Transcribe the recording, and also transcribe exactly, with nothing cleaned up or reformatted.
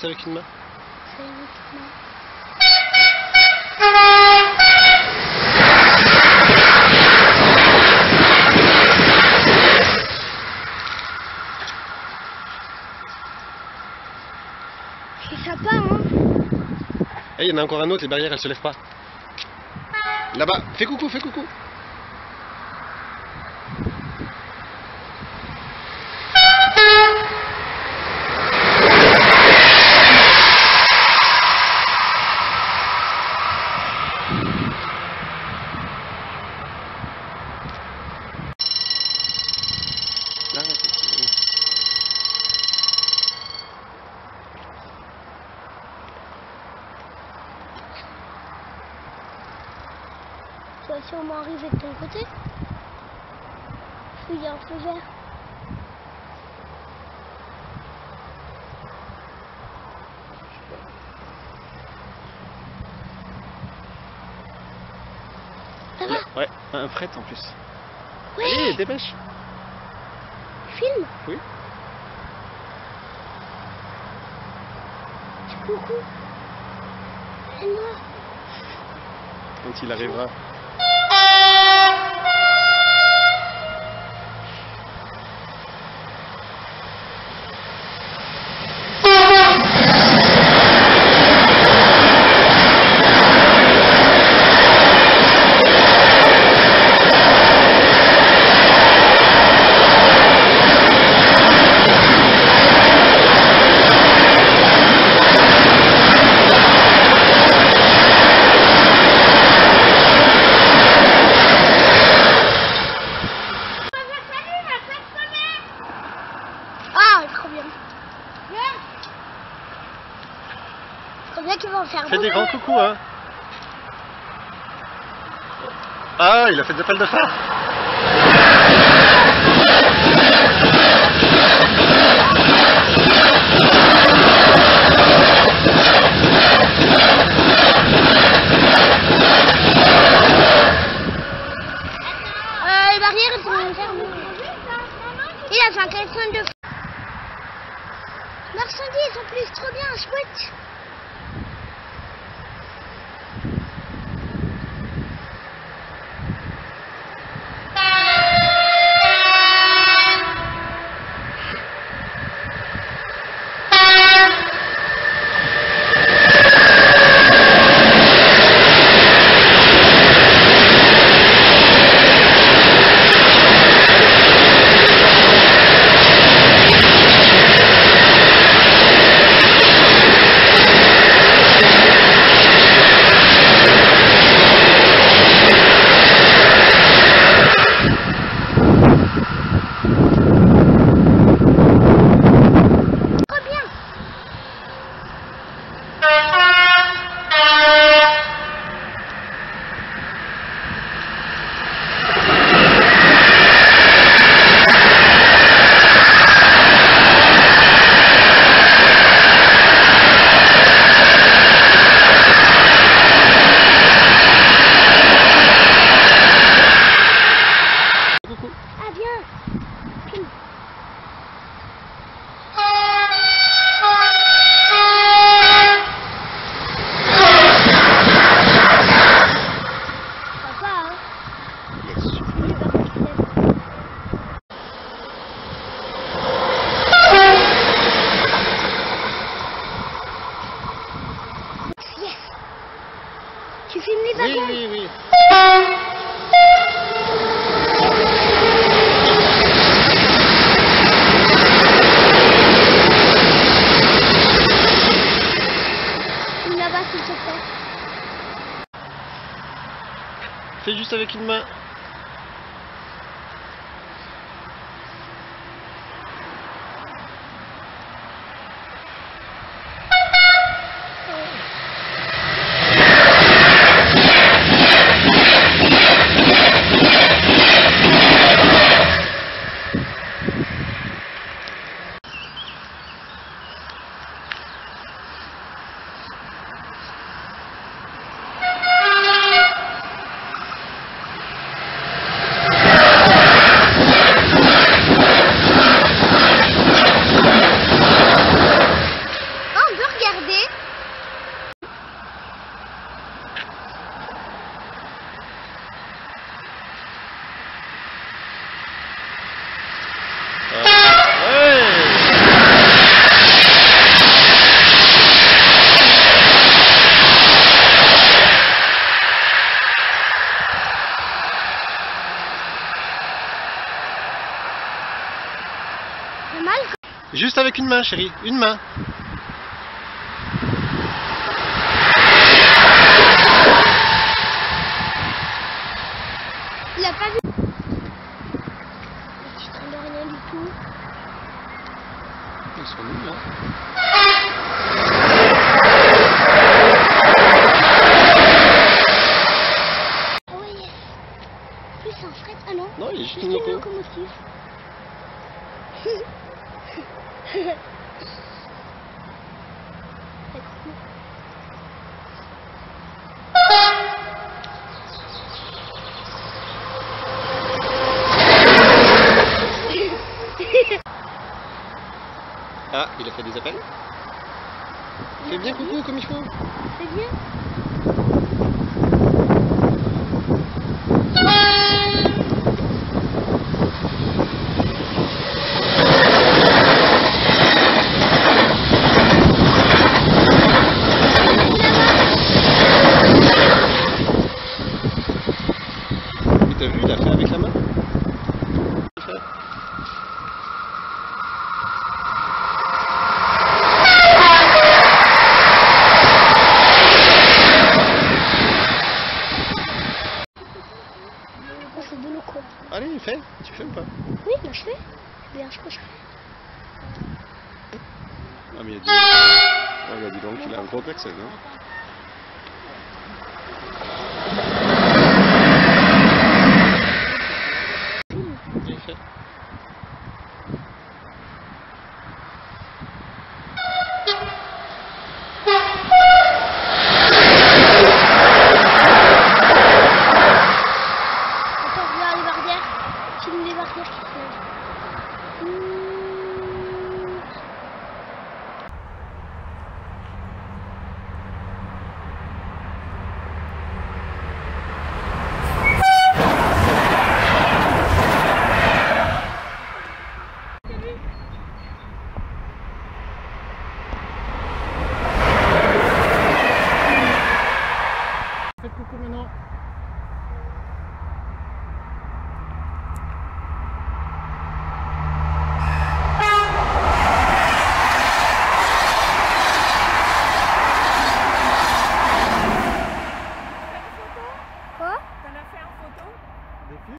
juste avec une main. C'est une main. C'est sympa, hein. Eh, il y en a encore un autre, les barrières elles se lèvent pas. Là-bas, fais coucou, fais coucou. Là, là, Tu vas sûrement arriver de ton côté. Il y a un feu vert. Ça va? ouais, un fret en plus. Oui. Allez, dépêche. Filme. Oui. C'est coucou. C'est moi. Quand il arrivera. Ah, trop bien. Trop bien qu'ils vont faire. Fais des grands coucous, hein. Ah, il a fait des appels de phare. Euh, les barrières elles sont fermées. Il a fait un téléphone de. Marchandises en plus, trop bien, chouette. Tu filmes les Oui, wagons? oui, oui. Filme là-bas s'il te plaît. Fais juste avec une main. Juste avec une main, chérie. Une main. Il a pas vu. Tu traînes de rien du tout. Ils sont nuls, hein. Oh yes. Plus c'est un fret. Ah non. Non, il est juste Juste une une loco. locomotive. C'est cool. Ah, il a fait des appels. Fais bien coucou comme il faut. C'est bien. Et t'as vu, il a fait avec la main. Oh, c'est de loco. Allez, fais. Tu fais ou pas? Oui, moi je fais. Bien, je crois que je fais. Ah mais il a dit... Ah bah dis donc, il a un gros klaxon, hein.